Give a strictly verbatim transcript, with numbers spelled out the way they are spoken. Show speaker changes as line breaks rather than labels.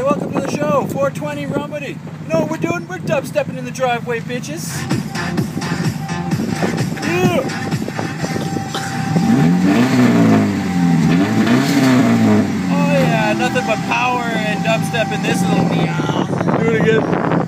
welcome to the show, four twenty Therumedy. You know what we're doing? We're dubstepping in the driveway, bitches. Yeah. Oh yeah, nothing but power and dubstep in this little meow. Do it again.